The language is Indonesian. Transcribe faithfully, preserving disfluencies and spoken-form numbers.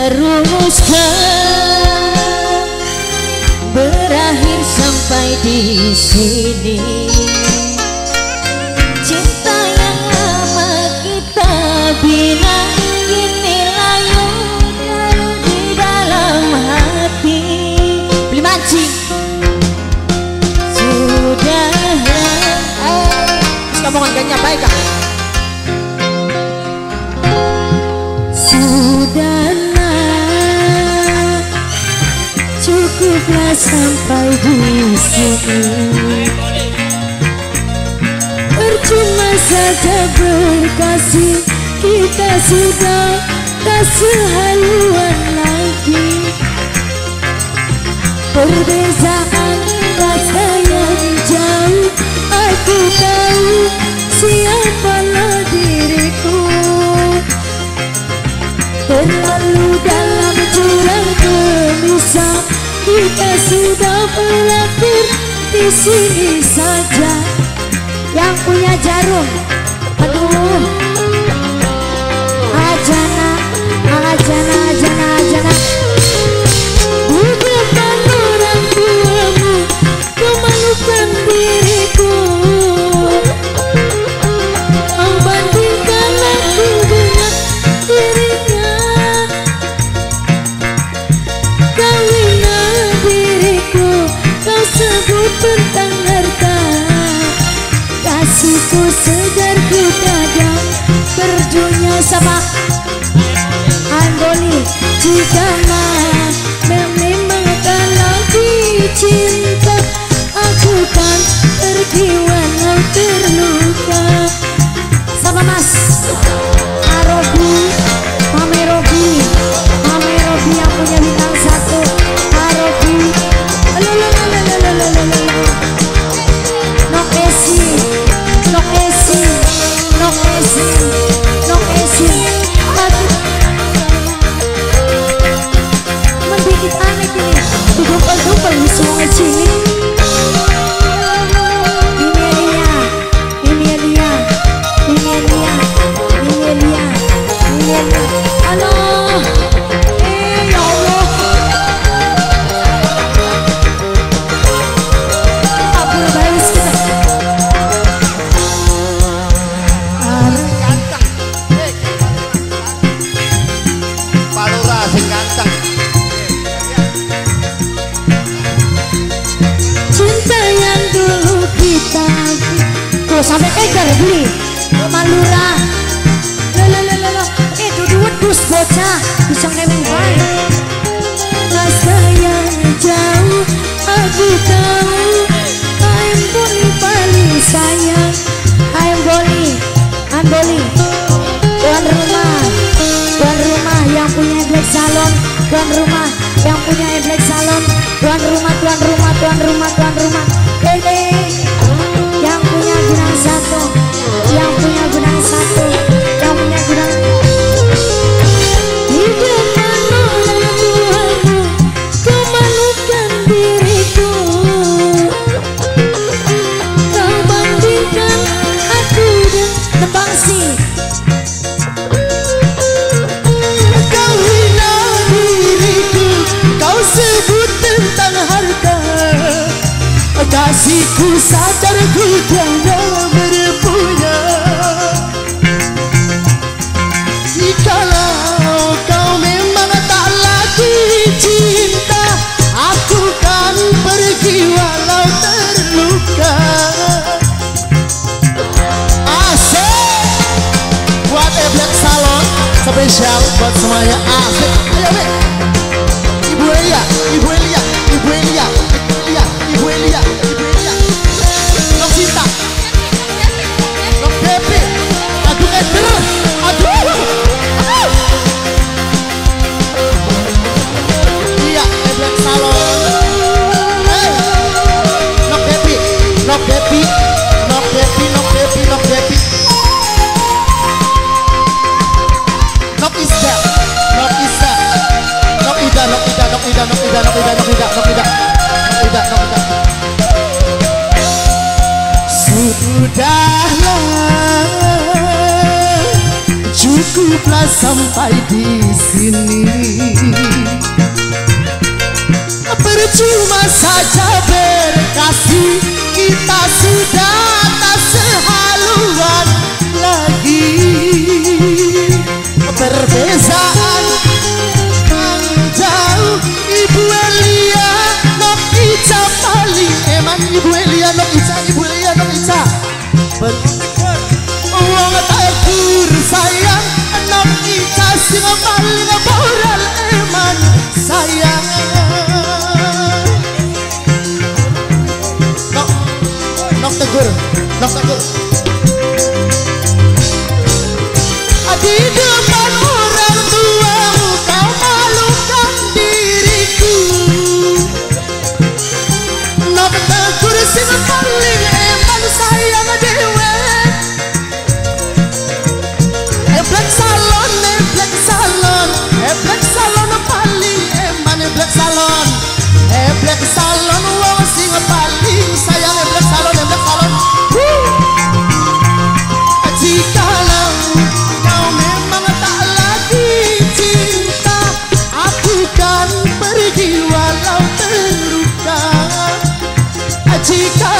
teruskan, berakhir sampai di sini. Cinta yang lama kita bina kini layu di dalam hati. Beli mancing sudahlah, ngomong agaknya baik kan? Sudahlah, cukuplah sampai di sini. Percuma saja berkasih, kita sudah tak sehaluan lagi. Perbezaan rasa yang jauh, aku tahu siapalah diriku. Terlalu dalam jurang gelisah, kita sudah berakhir di sini saja. Yang punya jarum, aduh, ajana, ajana, ajana, ajana. Bukan orang tuamu, kau malukan diriku. Kau bandingkan aku dengan dirinya. Kau hina diriku, kau sebut tentang harta. Kasihku segar ku kadang berdunia sama Andoli. Jika memang tak lagi cinta, aku kan pergi walau terluka. Sama Mas Arobi, Mame Robi, Mame Robi yang punya bintang satu. Arobi, lalalalalalalalalala. Nok Esi, Nok Esi, Nok Esi, Nok Esi. Mendikit aneh gini, duduk-duduk di sungai sini. Ini dia, ini dia, ini dia, ini dia, ini dia. Halo, eh ya Allah. Kabur baris kita. Palura sing ganteng. Cinta yang dulu kita tuh sampai egar beli Malura. Lalalala, eh duduk dus bocah bisa ngemeng baik. Rasa yang jauh aku tahu. I'm Boli paling sayang. I'm Boli, I'm Boli. Tuan rumah, tuan rumah yang punya Black Salon, tuan rumah yang punya Black Salon, tuan rumah, tuan rumah, tuan rumah, tuan rumah. Dede yang punya gunang satu, yang punya gunang satu, yang punya gunang. Hidup orang tuamu, kau malukan diriku. Kau bandingkan aku dengan bangsi. Kau hina diriku, kau sebut tentang harta. Kasihku sadar ku tiada berpunya. Jikalau kau memang tak lagi cinta, aku kan pergi walau terluka. Asik buat Black Salon, spesial buat semuanya. Asik, ayo Be. Ibu Elia, Ibu Elia, Ibu Elia, Elia, Ibu Elia, Ibu Elia. Nok Sinta, Nok Depi, aduh Eder, aduh, aduh. Iya, Black Salon. Hey, Nok Depi, Nok Depi, Nok Depi, Nok Depi, Nok Depi. Nok Isda, Nok Isda. cukuplah sampai di sini. Percuma saja berkasih, kita sudah tak sehaluan lagi. Perbezaan yang jauh, Ibu Elia Nok Ica paling eman. Ibu Elia Nok Ica, Ibu Elia Nok Ica uang tegur sayang, Nok Ica sing paling moral eman sayang. Nok Nok tegur, Nok tegur di depan orang tuamu kau malukan diriku. Nok tegur sing paling eman sayang dewe. Black salon, black salon, black salon paling eman, black salon, black salon wong sing paling sayang, black salon, black salon. Jikalau kau memang tak lagi cinta, aku kan pergi walau terluka. Jika